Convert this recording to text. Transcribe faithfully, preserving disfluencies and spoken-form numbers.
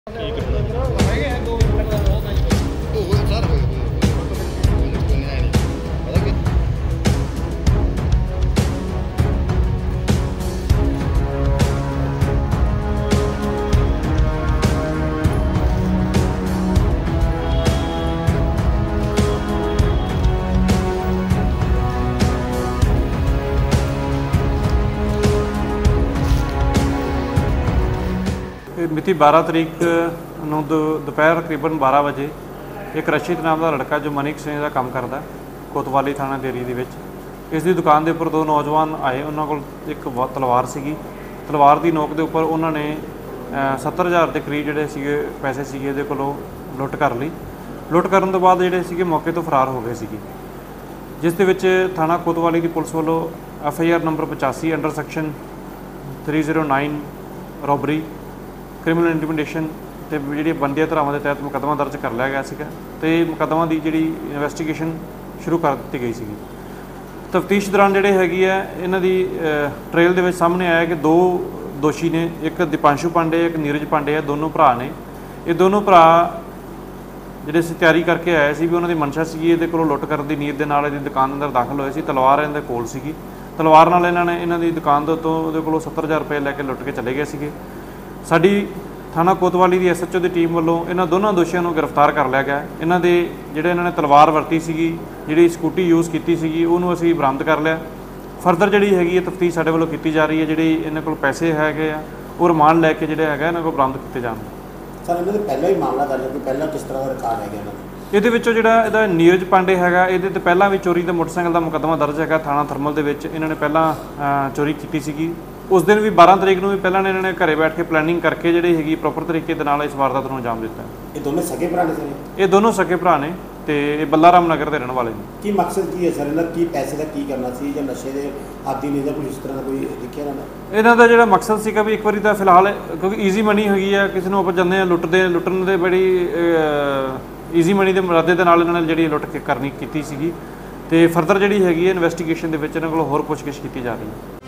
मिति बारह तरीक ਨੂੰ दोपहर तकरीबन बारह बजे एक रशीद नाम का लड़का जो मनी एक्सचेंज का काम करता कोतवाली थाना डेरी के इसकी दुकान के उपर दो नौजवान आए, उन्होंने को एक तलवार सी तलवार की नोक के उपर उन्होंने सत्तर हज़ार के करीब जोड़े पैसे से को लुट कर ली। लुट करने तो बाद जोड़े मौके तो फरार हो गए सी, जिस दे थाना कोतवाली की पुलिस वालों एफ आई आर नंबर पचासी under section three zero nine robbery criminal intimidation तो जी बनदिया धारावां के तहत मुकदमा दर्ज कर लिया गया सीगा ते मुकदमा की जी इन्वेस्टिगेशन शुरू कर दी गई सी। तफ्तीश दौरान जिहड़े हैगी है इन्हां दी ट्रेल दे विच सामने आया कि दो दोषी ने, एक दीपांशु पांडे एक नीरज पांडे है, दोनों भरा ने। ये दोनों भरा जिहड़े तैयारी करके आए सी भी उन्हां दी मनशा सी इहदे कोलों लुट करन दी नीयत दे नाल इहदी दुकान अंदर दाखिल होए सी। तलवार इहदे कोल सीगी, तलवार नाल इन्हां ने इन्हां दी दुकान दे उत्तों उहदे कोलों सत्तर हज़ार रुपए लैके लुट के चले गए सीगे। साडी थाना कोतवाली की एस एच ओ की टीम वालों इन्होंने दोनों दोषियों को गिरफ्तार कर लिया गया। इन्हों के जोड़े इन्होंने तलवार वरती सी जी स्कूटी यूज़ की सी उन्होंने असी बरामद कर लिया। फरदर जी हैगी तफ्तीश साढ़े वालों की जा रही है। जी इन्होंने को पैसे है वो रिमांड लैके जोड़े है इन्होंने को बरामद किए जाएंगे। सर इन्होंने पहला ही मामला दर्ज है, पहला किस तरह का रिकॉर्ड है? ये जोड़ा नीरज पांडे है ये तो पहला भी चोरी का मोटरसाइकिल का मुकदमा दर्ज है थाना थर्मल के। इन्होंने पहला चोरी की सी, उस दिन भी बारह तरीक को भी पहले इन्होंने घरे बैठ के प्लैनिंग करके जी हैगी प्रॉपर तरीके इस वारदात को अंजाम दिता। ये दोनों सगे भरा ने सर? ये दोनों सगे भरा ने तो ये बल्लाराम नगर के रहने वाले हैं। की मकसद की है सर इन्होंने की पैसे का की करना सी या नशे के आदि नहीं था, कोई इस तरह का कोई दिखा ना? इन्हों का जो मकसद से भी एक बार तो फिलहाल क्योंकि ईजी मनी हुई है, किसी को आप जाते हैं लुटते लुटन के बड़ी ईजी मनी के इरादे के नाल इन्होंने जी लुट के करनी की सी। तो फरदर जी हैगी इन्वेस्टिगेशन के इन्होंने होर पुछगिछ की जा रही है।